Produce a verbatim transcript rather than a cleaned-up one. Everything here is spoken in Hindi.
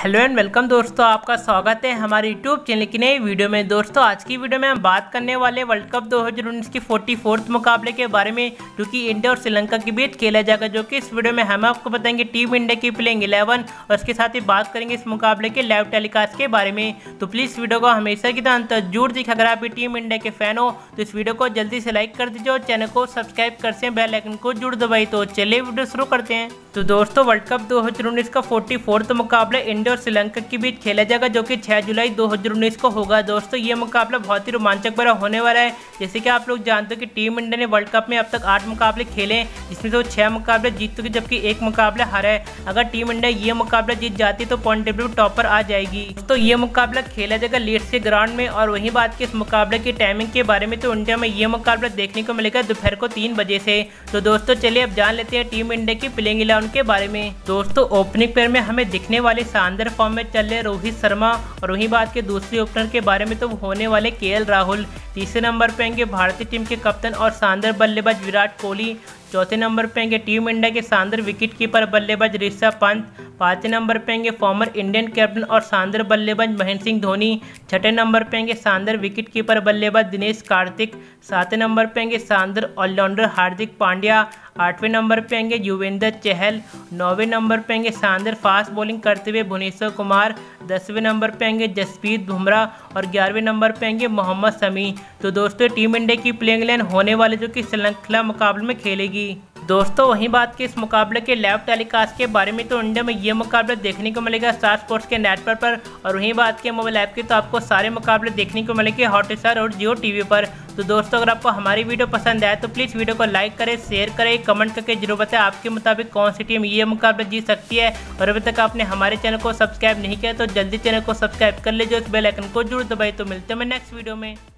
हेलो एंड वेलकम दोस्तों, आपका स्वागत है हमारे यूट्यूब चैनल की नई वीडियो में। दोस्तों आज की वीडियो में हम बात करने वाले वर्ल्ड कप दो हज़ार उन्नीस की चौवालीसवें मुकाबले के बारे में, जो कि इंडिया और श्रीलंका के बीच खेला जाएगा। जो कि इस वीडियो में हम आपको बताएंगे टीम इंडिया की प्लेइंग इलेवन और इसके साथ ही बात करेंगे इस मुकाबले के लाइव टेलीकास्ट के बारे में। तो प्लीज़ वीडियो को हमेशा की तरह अंत तक जरूर देखिए। अगर आप भी टीम इंडिया के फैन हो तो इस वीडियो को जल्दी से लाइक कर दीजिए और चैनल को सब्सक्राइब कर से बेल आइकन को जरूर दबाइए। तो चलिए वीडियो शुरू करते हैं। तो दोस्तों वर्ल्ड कप दो हज़ार उन्नीस का चौवालीसवां मुकाबला इंडिया और श्रीलंका के बीच खेला जाएगा, जो कि छह जुलाई दो हज़ार उन्नीस को होगा। दोस्तों ये मुकाबला बहुत ही रोमांचक भरा होने वाला है। जैसे कि आप लोग जानते हो कि टीम इंडिया ने वर्ल्ड कप में अब तक आठ मुकाबले खेले, जिसमें से वो छह मुकाबले जीत चुके जबकि एक मुकाबला हारा है। अगर टीम इंडिया ये मुकाबला जीत जाती तो पॉइंट टेबल टॉपर आ जाएगी। तो ये मुकाबला खेला जाएगा लीड्स के ग्राउंड में। और वही बात की इस मुकाबले की टाइमिंग के बारे में, तो इंडिया में ये मुकाबला देखने को मिलेगा दोपहर को तीन बजे से। तो दोस्तों चलिए अब जान लेते हैं टीम इंडिया की प्लेइंग इलेवन के बारे में। दोस्तों ओपनिंग पेयर में हमें दिखने वाले शानदार फॉर्म में चल रहे रोहित शर्मा, और वही बात के दूसरी ओपनर के बारे में तो होने वाले केएल राहुल। तीसरे नंबर पे आएंगे भारतीय टीम के कप्तान और शानदार बल्लेबाज विराट कोहली। चौथे नंबर पे आएंगे टीम इंडिया के शानदार विकेट कीपर बल्लेबाज ऋषभ पंत। पांचवें नंबर पे आएंगे फॉर्मर इंडियन कैप्टन और शानदार बल्लेबाज महेंद्र सिंह धोनी। छठे नंबर पे आएंगे शानदार विकेट कीपर बल्लेबाज दिनेश कार्तिक। सातवें नंबर पे आएंगे शानदार ऑलराउंडर हार्दिक पांड्या। आठवें नंबर पे आएंगे युजवेंद्र चहल। नौवें नंबर पे आएंगे शानदार फास्ट बॉलिंग करते हुए भुवनेश्वर कुमार। दसवें नंबर पे आएंगे जसप्रीत बुमराह और ग्यारहवें नंबर पे आएंगे मोहम्मद शमी। तो दोस्तों टीम इंडिया की प्लेइंग इलेवन होने वाले जो कि श्रीलंका मुकाबले में खेलेगी। दोस्तों वहीं बात की इस मुकाबले के लाइव टेलीकास्ट के बारे में, तो इंडिया में ये मुकाबला देखने को मिलेगा स्टार स्पोर्ट्स के नेटवर्क पर। और वहीं बात की मोबाइल ऐप की, तो आपको सारे मुकाबले देखने को मिलेंगे हॉटस्टार और जियो टीवी पर। तो दोस्तों अगर आपको हमारी वीडियो पसंद आए तो प्लीज़ वीडियो को लाइक करें, शेयर करें, कमेंट करके जरूर बताएं आपके मुताबिक कौन सी टीम ये मुकाबला जीत सकती है। और अभी तक आपने हमारे चैनल को सब्सक्राइब नहीं किया तो जल्दी चैनल को सब्सक्राइब कर लीजिए, उस बेल आइकन को जरूर दबाइए। तो मिलते हैं नेक्स्ट वीडियो में।